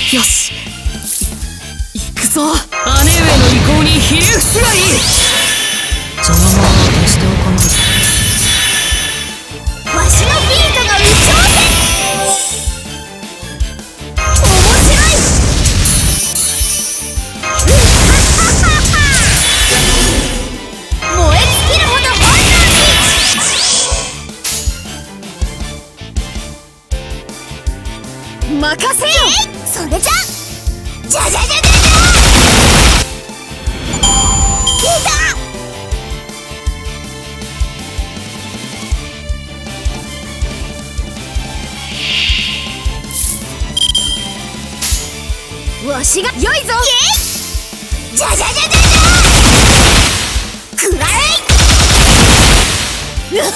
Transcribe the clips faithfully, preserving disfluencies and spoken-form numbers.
よし、い行くぞ。姉上の意向にひれ伏すがいい。邪魔者は決しておかまる。 わしのビートが有頂天。面白い。燃え尽きるほど本能に任せよ。それじゃじゃじゃじゃじゃじゃ出た。わしが良いぞ。じゃじゃじゃじゃじゃくらえ。うっはっはっはっ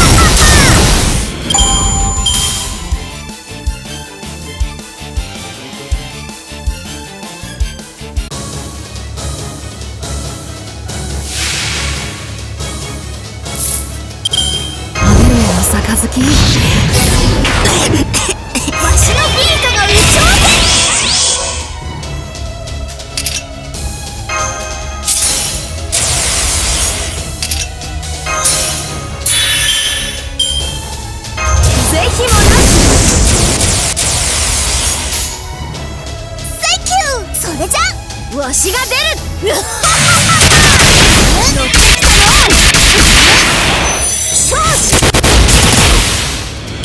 杯わしのビートが有頂天。ぜひもなし。センキュー。それじゃわしが出る。うっはっはっは。乗ってきたよ。少子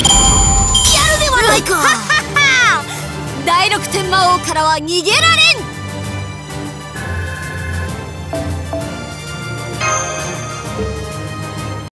やるではないか。だいろく天魔王からは逃げられん。